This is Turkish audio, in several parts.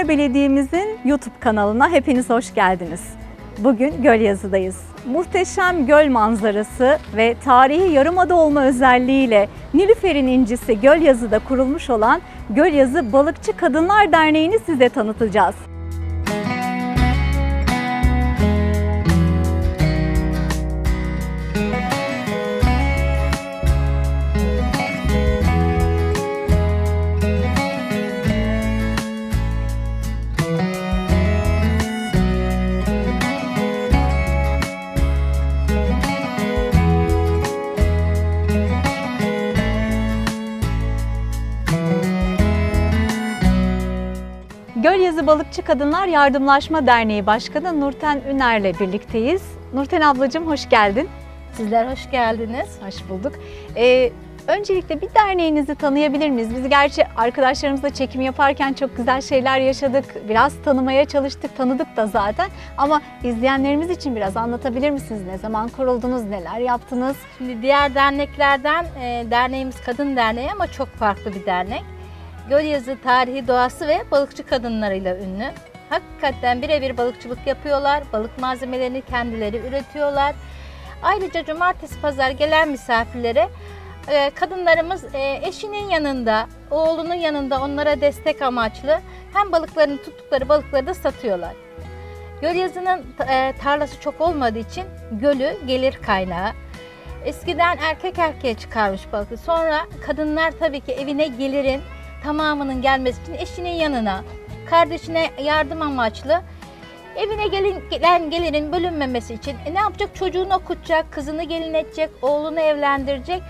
Üner Belediye'mizin YouTube kanalına hepiniz hoş geldiniz. Bugün Gölyazı'dayız. Muhteşem göl manzarası ve tarihi yarımada olma özelliğiyle Nilüfer'in incisi Gölyazı'da kurulmuş olan Gölyazı Balıkçı Kadınlar Derneği'ni size tanıtacağız. Gölyazı Balıkçı Kadınlar Yardımlaşma Derneği Başkanı Nurten Üner'le birlikteyiz. Nurten ablacığım hoş geldin. Sizler hoş geldiniz. Hoş bulduk. Öncelikle bir derneğinizi tanıyabilir miyiz? Biz gerçi arkadaşlarımızla çekim yaparken çok güzel şeyler yaşadık. Biraz tanımaya çalıştık, tanıdık da zaten. Ama izleyenlerimiz için biraz anlatabilir misiniz? Ne zaman kuruldunuz, neler yaptınız? Şimdi diğer derneklerden derneğimiz Kadın Derneği ama çok farklı bir dernek. Gölyazı tarihi, doğası ve balıkçı kadınlarıyla ünlü. Hakikaten birebir balıkçılık yapıyorlar. Balık malzemelerini kendileri üretiyorlar. Ayrıca cumartesi pazar gelen misafirlere kadınlarımız eşinin yanında, oğlunun yanında onlara destek amaçlı hem balıklarını tuttukları balıkları da satıyorlar. Gölyazı'nın tarlası çok olmadığı için gölü gelir kaynağı. Eskiden erkek erkeğe çıkarmış balığı. Sonra kadınlar tabii ki evine gelirin tamamının gelmesi için eşinin yanına, kardeşine yardım amaçlı evine gelen gelirin bölünmemesi için ne yapacak? Çocuğunu okutacak, kızını gelin edecek, oğlunu evlendirecek.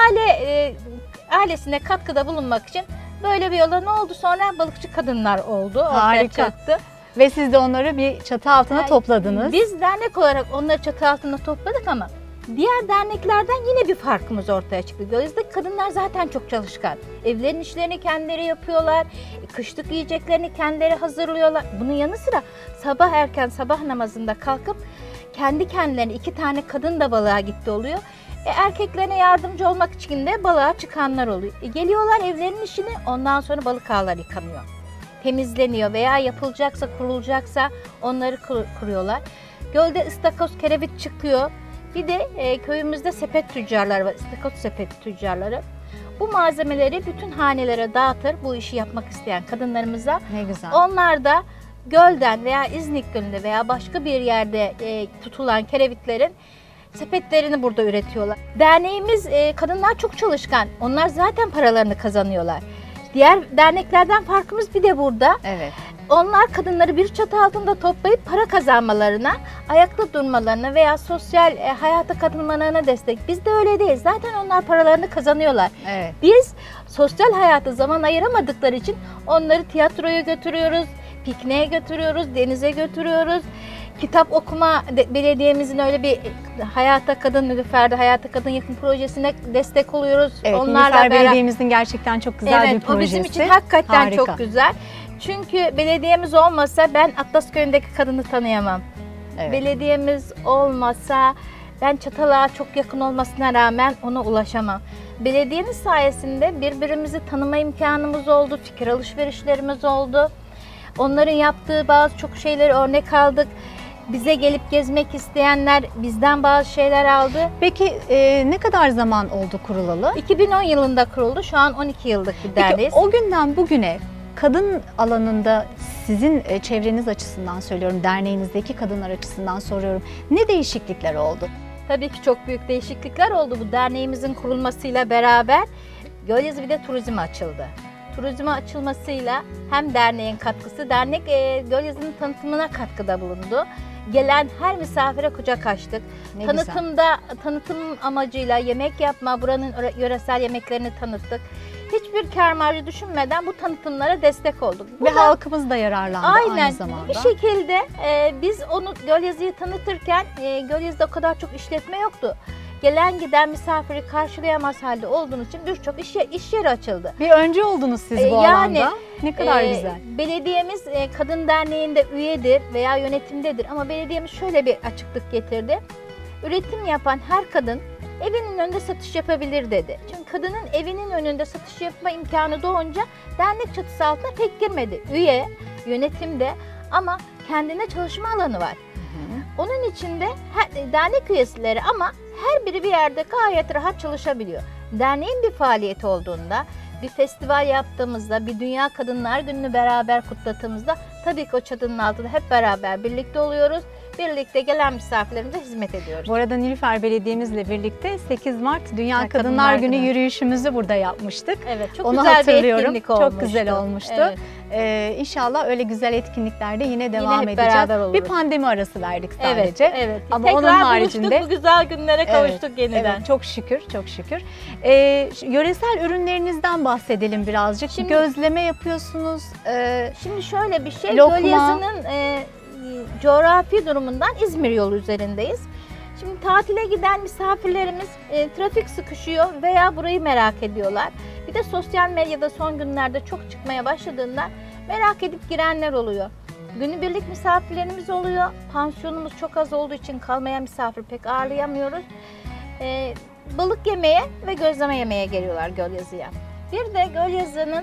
Ailesine katkıda bulunmak için böyle bir yola ne oldu? Sonra balıkçı kadınlar oldu. Harika. Çıktı. Ve siz de onları bir çatı altına topladınız. Biz dernek olarak onları çatı altına topladık ama diğer derneklerden yine bir farkımız ortaya çıktı. Gölyazı'daki kadınlar zaten çok çalışkan. Evlerin işlerini kendileri yapıyorlar. Kışlık yiyeceklerini kendileri hazırlıyorlar. Bunun yanı sıra sabah erken sabah namazında kalkıp kendi kendilerine 2 tane kadın da balığa gitti oluyor. Erkeklerine yardımcı olmak için de balığa çıkanlar oluyor. Geliyorlar evlerin işini, ondan sonra balık ağları yıkanıyor. Temizleniyor veya yapılacaksa, kurulacaksa onları kuruyorlar. Gölde ıstakoz, kerevit çıkıyor. Bir de köyümüzde sepet tüccarları var, ıstakoz sepet tüccarları. Bu malzemeleri bütün hanelere dağıtır bu işi yapmak isteyen kadınlarımıza. Ne güzel. Onlar da gölden veya İznik Gölü'nde veya başka bir yerde tutulan kerevitlerin sepetlerini burada üretiyorlar. Derneğimiz kadınlar çok çalışkan. Onlar zaten paralarını kazanıyorlar. Diğer derneklerden farkımız bir de burada. Evet. Onlar kadınları bir çatı altında toplayıp para kazanmalarına, ayakta durmalarına veya sosyal hayata katılmalarına destek. Biz de öyle değil. Zaten onlar paralarını kazanıyorlar. Evet. Biz sosyal hayata zaman ayıramadıkları için onları tiyatroya götürüyoruz, pikniğe götürüyoruz, denize götürüyoruz. Kitap okuma, belediyemizin öyle bir Hayata Kadın, Nilüfer'de Hayata Kadın Yakın projesine destek oluyoruz. Evet, onlarla Nilüfer Belediyemizin gerçekten çok güzel bir projesi. O bizim için hakikaten Harika. çok güzel. Çünkü belediyemiz olmasa ben Atlasköy'ündeki kadını tanıyamam. Evet. Belediyemiz olmasa ben Çatalak'a çok yakın olmasına rağmen ona ulaşamam. Belediyenin sayesinde birbirimizi tanıma imkanımız oldu, fikir alışverişlerimiz oldu. Onların yaptığı bazı çok şeyleri örnek aldık. Bize gelip gezmek isteyenler bizden bazı şeyler aldı. Peki ne kadar zaman oldu kurulalı? 2010 yılında kuruldu. Şu an 12 yıllık bir derneğiz. Peki o günden bugüne kadın alanında sizin çevreniz açısından söylüyorum, derneğinizdeki kadınlar açısından soruyorum. Ne değişiklikler oldu? Tabii ki çok büyük değişiklikler oldu. Bu derneğimizin kurulmasıyla beraber Gölyazı bir de turizme açıldı. Turizme açılmasıyla hem derneğin katkısı, dernek Gölyazı'nın tanıtımına katkıda bulundu. Gelen her misafire kucak açtık. Tanıtım amacıyla yemek yapma, buranın yöresel yemeklerini tanıttık. Hiçbir kâr marjı düşünmeden bu tanıtımlara destek olduk. Ve halkımız da yararlandı aynı zamanda. Bir şekilde biz onu Gölyazı'yı tanıtırken Gölyazı'da o kadar çok işletme yoktu. Gelen giden misafiri karşılayamaz halde olduğumuz için birçok iş yeri açıldı. Bir öncü oldunuz siz bu alanda. Ne kadar güzel. Belediyemiz Kadın Derneği'nde üyedir veya yönetimdedir ama belediyemiz şöyle bir açıklık getirdi. Üretim yapan her kadın evinin önünde satış yapabilir dedi. Çünkü kadının evinin önünde satış yapma imkanı doğunca dernek çatısı altına pek girmedi. Üye yönetimde ama kendine çalışma alanı var. Onun içinde dernek üyeleri ama her biri bir yerde gayet rahat çalışabiliyor. Derneğin bir faaliyeti olduğunda, bir festival yaptığımızda, bir Dünya Kadınlar Günü'nü beraber kutladığımızda tabii ki o çatının altında hep beraber birlikte oluyoruz. Birlikte gelen misafirlerimize hizmet ediyoruz. Bu arada Nilüfer Belediye'mizle birlikte 8 Mart Dünya Kadınlar Günü yürüyüşümüzü burada yapmıştık. Evet, çok Onu güzel hatırlıyorum. bir etkinlik olmuştu. Çok güzel olmuştu. Evet. İnşallah öyle güzel etkinliklerde yine devam hep edeceğiz. beraber oluruz. Bir pandemi arası verdik sadece. Evet, evet. Ama Tekrar onun haricinde buluştuk, bu güzel günlere kavuştuk yeniden. Evet, çok şükür, çok şükür. Yöresel ürünlerinizden bahsedelim birazcık. Şimdi- Gözleme yapıyorsunuz. Şimdi şöyle bir şey, Lokma. Gölyazı'nın coğrafi durumundan İzmir yolu üzerindeyiz. Şimdi tatile giden misafirlerimiz trafik sıkışıyor veya burayı merak ediyorlar. Bir de sosyal medyada son günlerde çok çıkmaya başladığından merak edip girenler oluyor. Günübirlik misafirlerimiz oluyor. Pansiyonumuz çok az olduğu için kalmaya misafir pek ağırlayamıyoruz. Balık yemeye ve gözleme yemeye geliyorlar Gölyazı'ya. Bir de Gölyazı'nın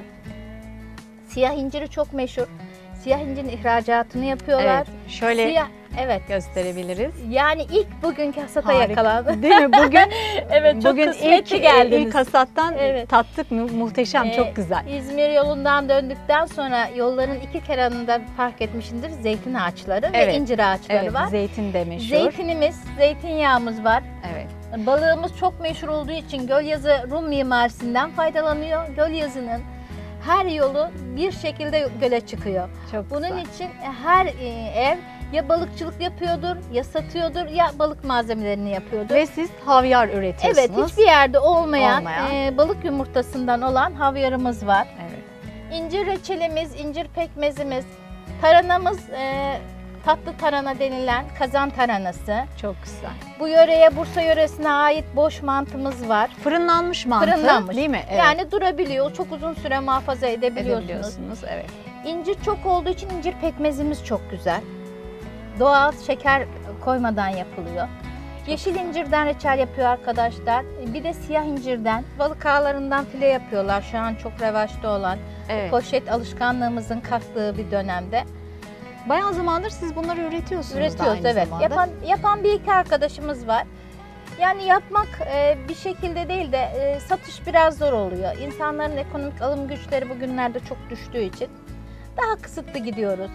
siyah inciri çok meşhur. Siyah incirin ihracatını yapıyorlar. Evet, şöyle gösterebiliriz. Yani ilk bugünkü hasata Harika. yakalandı. Değil mi? Bugün Evet, çok bugün kısmetli geldiniz. ilk hasattan Evet. tattık. Muhteşem, çok güzel. İzmir yolundan döndükten sonra yolların iki kenarında park etmişindir zeytin ağaçları ve incir ağaçları Evet, var. zeytin de meşhur. Zeytinimiz, zeytinyağımız var. Evet. Balığımız çok meşhur olduğu için Gölyazı Rum mimarisinden faydalanıyor. Gölyazı'nın her yolu bir şekilde göle çıkıyor. Çok Bunun güzel. için her ev ya balıkçılık yapıyordur, ya satıyordur, ya balık malzemelerini yapıyordur. Ve siz havyar üretiyorsunuz. Evet, hiçbir yerde olmayan, Olmayan. balık yumurtasından olan havyarımız var. Evet. İncir reçelimiz, incir pekmezimiz, taranamız, tatlı tarhana denilen kazan taranası. Çok güzel. Bu yöreye, Bursa yöresine ait boş mantımız var. Fırınlanmış mantı, Fırınlanmış. değil mi? Evet. Yani durabiliyor, çok uzun süre muhafaza edebiliyorsunuz. Evet. İncir çok olduğu için incir pekmezimiz çok güzel. Doğal şeker koymadan yapılıyor. Yeşil incirden reçel yapıyor arkadaşlar. Bir de siyah incirden, balık ağlarından file yapıyorlar. Şu an çok revaçta olan, Evet. poşet alışkanlığımızın kalktığı bir dönemde. Bayağı zamandır siz bunları üretiyorsunuz. Üretiyoruz, da aynı evet. zamanda. Yapan bir iki arkadaşımız var. Yani yapmak bir şekilde değil de satış biraz zor oluyor. İnsanların ekonomik alım güçleri bugünlerde çok düştüğü için daha kısıtlı gidiyoruz.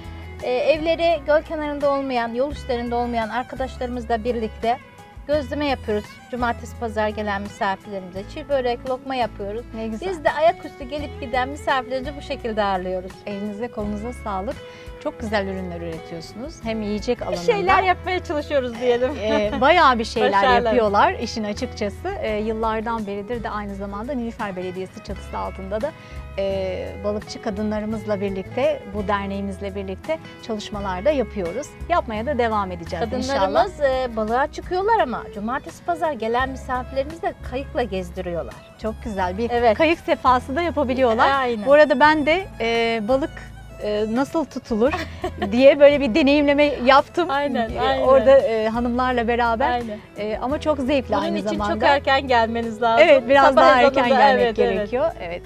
Evleri göl kenarında olmayan, yol üstlerinde olmayan arkadaşlarımızla birlikte gözleme yapıyoruz. Cumartesi, pazar gelen misafirlerimize çiğ börek, lokma yapıyoruz. Ne güzel. Biz de ayaküstü gelip giden misafirlerimizi bu şekilde ağırlıyoruz. Elinize kolunuza sağlık. Çok güzel ürünler üretiyorsunuz. Hem yiyecek Bir alanında. şeyler yapmaya çalışıyoruz diyelim. Bayağı bir şeyler Başarılı. yapıyorlar işin açıkçası. Yıllardan beridir de aynı zamanda Nilüfer Belediyesi çatısı altında da balıkçı kadınlarımızla birlikte, bu derneğimizle birlikte çalışmalar da yapıyoruz. Yapmaya da devam edeceğiz inşallah. Kadınlarımız balığa çıkıyorlar ama cumartesi, pazar gelen misafirlerimizi de kayıkla gezdiriyorlar. Çok güzel bir Evet. kayık sefası da yapabiliyorlar. Aynen. Bu arada ben de balık nasıl tutulur diye böyle bir deneyimleme yaptım. Aynen. Orada hanımlarla beraber. Aynen. Ama çok zevkli Bunun aynı için zamanda. çok erken gelmeniz lazım. Evet, biraz Sabah daha erken ezanında, gelmek evet. gerekiyor. Evet.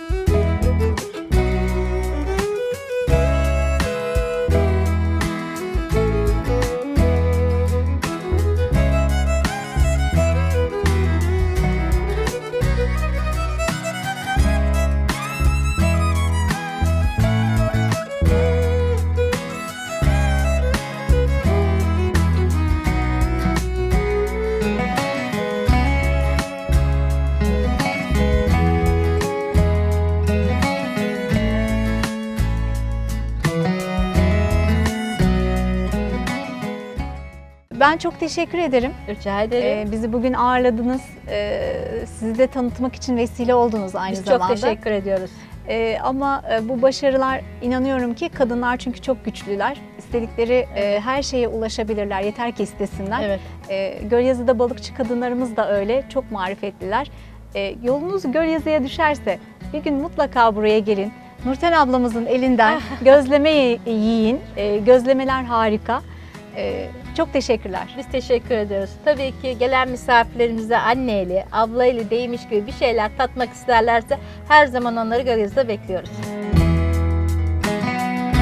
Ben çok teşekkür ederim. Rica ederim. Bizi bugün ağırladınız. Sizi de tanıtmak için vesile oldunuz aynı Biz zamanda. çok teşekkür ediyoruz. Ama bu başarılar, inanıyorum ki kadınlar çünkü çok güçlüler. İstedikleri her şeye ulaşabilirler. Yeter ki istesinler. Evet. Gölyazı'da balıkçı kadınlarımız da öyle. Çok marifetliler. Yolunuz Gölyazı'ya düşerse bir gün mutlaka buraya gelin. Nurten ablamızın elinden gözleme yiyin. Gözlemeler harika. Çok teşekkürler. Biz teşekkür ediyoruz. Tabii ki gelen misafirlerimize anne eli, abla eli değmiş gibi bir şeyler tatmak isterlerse her zaman onları Gölyazı'da bekliyoruz.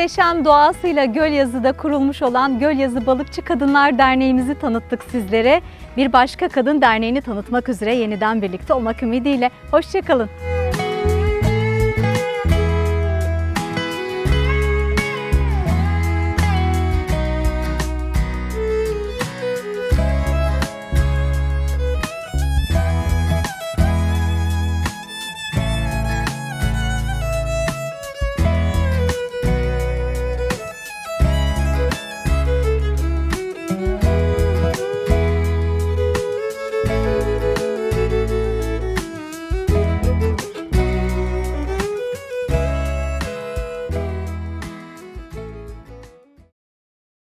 Muhteşem doğasıyla Gölyazı'da kurulmuş olan Gölyazı Balıkçı Kadınlar Derneğimizi tanıttık sizlere. Bir başka kadın derneğini tanıtmak üzere yeniden birlikte olmak ümidiyle. Hoşça kalın.